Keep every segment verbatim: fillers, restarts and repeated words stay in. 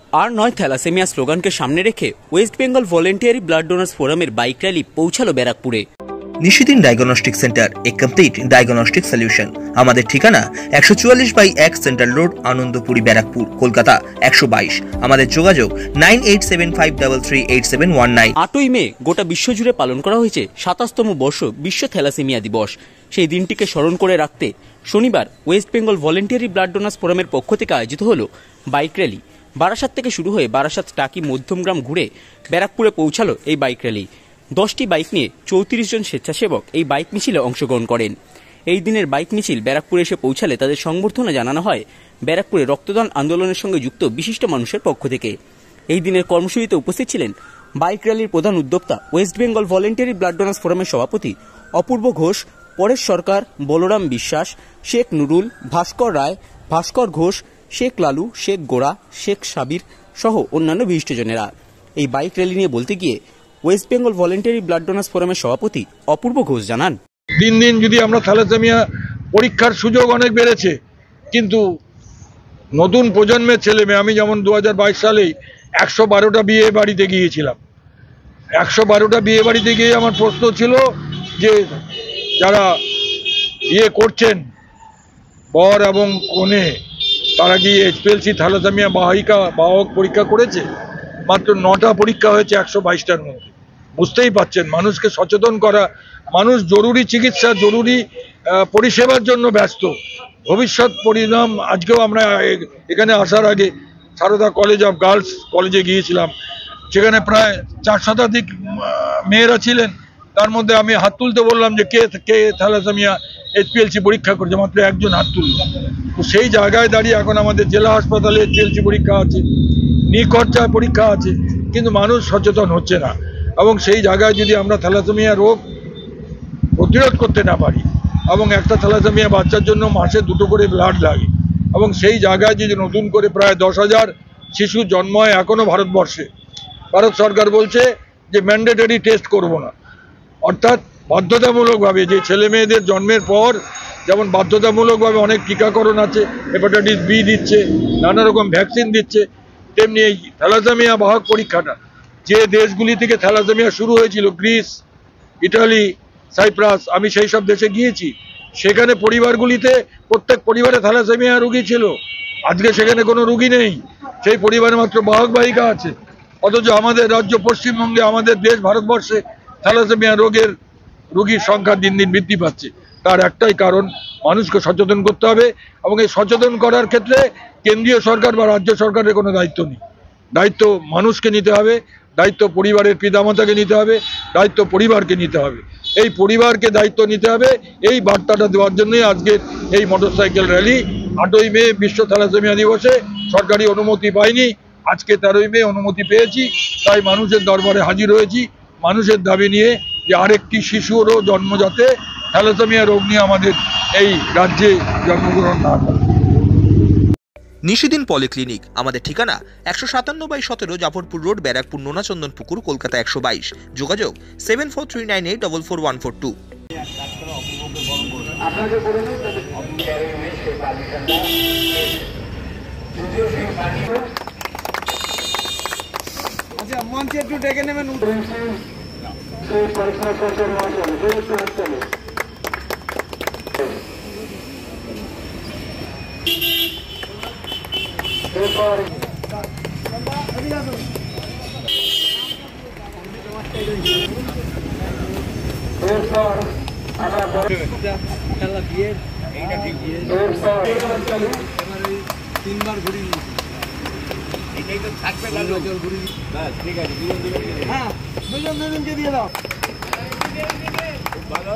আর নয় থ্যালাসেমিয়া স্লোগানকে সামনে রেখে West Bengal voluntary blood donors ফোরামের বাইক র্যালি পৌঁছালো ব্যারাকপুরে। Nishidin diagnostic centre, a complete diagnostic solution. আমাদের ঠিকানা একশো চুয়াল্লিশ বাই এক সেন্ট্রাল রোড, আনন্দপুরি, ব্যারাকপুর, কলকাতা একশো বাইশ। আমাদের যোগাযোগ nine eight seven five three three eight seven one nine. আটই মে গোটা বিশ্বজুড়ে পালন করা হয়েছে সাতাশতম বর্ষ বিশ্ব থ্যালাসেমিয়া দিবস। সেই দিনটিকে স্মরণ করে রাখতে শনিবার West Bengal voluntary blood donors ফোরামের পক্ষ থেকে আয়োজিত হলো বাইক র্যালি। বারাসাত থেকে শুরু হয়ে বারাসাত টাকি মধ্যমগ্রাম ঘুরে ব্যারাকপুরে পৌঁছালো এই বাইক র্যালি। দশটি বাইক নিয়ে চৌত্রিশ জন স্বেচ্ছাসেবক এই বাইক মিছিলে অংশগ্রহণ করেন। এই দিনের বাইক মিছিল ব্যারাকপুরে এসে পৌঁছালে তাদের সংবর্ধনা জানানো হয় ব্যারাকপুরে রক্তদান আন্দোলনের সঙ্গে যুক্ত বিশিষ্ট মানুষের পক্ষ থেকে। এই দিনের কর্মসূচিতে উপস্থিত ছিলেন বাইক র্যালির প্রধান উদ্যোক্তা West Bengal voluntary blood donors ফোরামের সভাপতি অপূর্ব ঘোষ, পরেশ সরকার, বলরাম বিশ্বাস, শেখ নুরুল, ভাস্কর রায়, ভাস্কর ঘোষ, শেখ লালু, শেখ গোড়া, শেখ সাবির সহ অন্যান্য বিশিষ্টজনেরা। এই বাইক র্যালি নিয়ে বলতে গিয়ে West Bengal voluntary blood donors ফোরামের সভাপতি অপূর্ব ঘোষ জানান, দিন দিন যদি আমরা থ্যালাসেমিয়া পরীক্ষার সুযোগ অনেক বেড়েছে, কিন্তু নতুন প্রজন্মের ছেলে মেয়ে, আমি যেমন দু হাজার বাইশ সালেই একশো বারোটা বিয়ে বাড়িতে গিয়েছিলাম। একশো বারোটা বিয়ে বাড়িতে গিয়ে আমার প্রশ্ন ছিল যে যারা বিয়ে করছেন বর এবং কনে, তারা কি এইচপিএলসি থ্যালাসেমিয়া বাহিকা বাহক পরীক্ষা করেছে? মাত্র নটা পরীক্ষা হয়েছে একশো বাইশটার মধ্যে। বুঝতেই পারছেন, মানুষকে সচেতন করা, মানুষ জরুরি চিকিৎসা, জরুরি পরিষেবার জন্য ব্যস্ত। ভবিষ্যৎ পরিণাম, আজকেও আমরা এখানে আসার আগে সারদা কলেজ অফ গার্লস কলেজে গিয়েছিলাম, সেখানে প্রায় চার শতাধিক মেয়েরা ছিলেন। তার মধ্যে আমি হাত তুলতে বললাম যে কে কে থ্যালাসেমিয়া এইচপিএলসি পরীক্ষা করছে, মাত্র একজন হাত তুলল। তো সেই জায়গায় দাঁড়িয়ে এখন আমাদের জেলা হাসপাতালে এইচপিএলসি পরীক্ষা আছে, নিখরচায় পরীক্ষা আছে, কিন্তু মানুষ সচেতন হচ্ছে না। এবং সেই জায়গায় যদি আমরা থ্যালাসেমিয়া রোগ প্রতিরোধ করতে না পারি, এবং একটা থ্যালাসেমিয়া বাচ্চার জন্য মাসে দুটো করে ব্লাড লাগে, এবং সেই জায়গায় যদি নতুন করে প্রায় দশ হাজার শিশু জন্ম হয় এখনও ভারতবর্ষে, ভারত সরকার বলছে যে ম্যান্ডেটরি টেস্ট করব না, অর্থাৎ বাধ্যতামূলকভাবে যে ছেলে মেয়েদের জন্মের পর যেমন বাধ্যতামূলকভাবে অনেক টিকাকরণ আছে, হেপাটাইটিস বি দিচ্ছে, নানা রকম ভ্যাকসিন দিচ্ছে, তেমনি এই থ্যালাসেমিয়া বাহক পরীক্ষাটা যে দেশগুলি থেকে থ্যালাসেমিয়া শুরু হয়েছিল, গ্রিস, ইটালি, সাইপ্রাস, আমি সেই সব দেশে গিয়েছি, সেখানে পরিবারগুলিতে প্রত্যেক পরিবারে থ্যালাসেমিয়া রোগী ছিল। আজকে সেখানে কোনো রোগী নেই, সেই পরিবারে মাত্র বাহক বাহিকা আছে। অথচ আমাদের রাজ্য পশ্চিমবঙ্গে, আমাদের দেশ ভারতবর্ষে থ্যালাসেমিয়া রোগের রোগীর সংখ্যা দিন দিন বৃদ্ধি পাচ্ছে। তার একটাই কারণ, মানুষকে সচেতন করতে হবে, এবং এই সচেতন করার ক্ষেত্রে কেন্দ্রীয় সরকার বা রাজ্য সরকারের কোনো দায়িত্ব নেই। দায়িত্ব মানুষকে নিতে হবে, দায়িত্ব পরিবারের পিতামাতাকে নিতে হবে, দায়িত্ব পরিবারকে নিতে হবে। এই পরিবারকে দায়িত্ব নিতে হবে, এই বার্তাটা দেওয়ার জন্যই আজকের এই মোটরসাইকেল র্যালি। আটই মে বিশ্ব থ্যালাসেমিয়া দিবসে সরকারি অনুমতি পাইনি, আজকে তেরোই মে অনুমতি পেয়েছি, তাই মানুষের দরবারে হাজির হয়েছি মানুষের দাবি নিয়ে যে আরেকটি শিশুরও জন্ম যাতে থ্যালাসেমিয়া রোগ নিয়ে আমাদের এই রাজ্যে জন্মগ্রহণ না করে। নিশিদিন পলিক্লিনিক, আমাদের ঠিকানা একশো সাতান্ন বাই সতেরো জাফরপুর রোড, ব্যারাকপুর, নোনাচন্দন পুকুর, কলকাতা একশো বাইশ। যোগাযোগ seven four three nine eight double four one four two. মঞ্চে একটু ডেকে নেবেন। খেলা দিয়ে এইটা ঠিক তিনবার ঘুরি এটাই তো থাকবে, ঘুরি ঠিক আছে, হ্যাঁ দুজন দুজনকে দিয়ে দাও। ভালো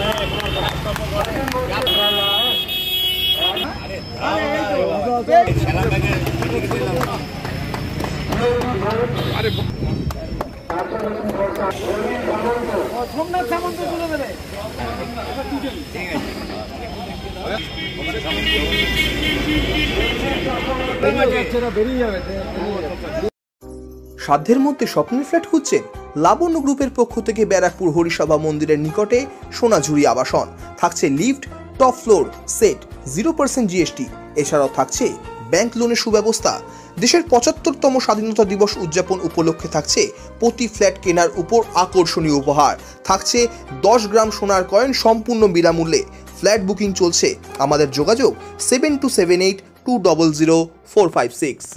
আরে সোমনাথ সামন্ত তুলে দেবে। সাধ্যের মধ্যে স্বপ্নের ফ্ল্যাট খুঁজছেন? লাবণ্য গ্রুপের পক্ষ থেকে ব্যারাকপুর হরিসভা মন্দিরের নিকটে সোনাঝুরি আবাসন। থাকছে lift, top floor, set, zero percent GST. এছাড়াও থাকছে ব্যাংক লোনের সুব্যবস্থা। দেশের পঁচাত্তরতম স্বাধীনতা দিবস উদযাপন উপলক্ষে থাকছে প্রতি ফ্ল্যাট কেনার উপর আকর্ষণীয় উপহার, থাকছে দশ গ্রাম সোনার কয়েন সম্পূর্ণ বিনামূল্যে। ফ্ল্যাট বুকিং চলছে। আমাদের যোগাযোগ seven two seven eight two double zero four five six.